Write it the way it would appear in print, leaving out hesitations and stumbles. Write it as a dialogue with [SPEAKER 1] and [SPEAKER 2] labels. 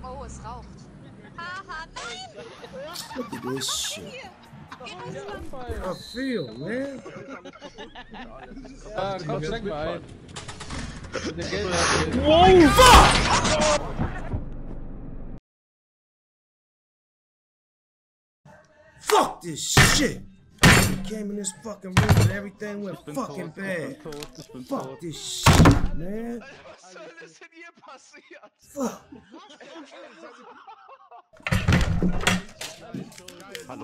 [SPEAKER 1] Oh, es raucht. Haha, nein!
[SPEAKER 2] Look at this shit.
[SPEAKER 1] Geh
[SPEAKER 2] I feel, man.
[SPEAKER 3] Ah, komm, steig mal ein. Der Geld
[SPEAKER 2] Whoa, fuck! Fuck this shit! We came in this fucking room and everything went fucking bad. Fuck this shit, man.
[SPEAKER 4] Was soll das denn hier passiert?
[SPEAKER 2] Fuck.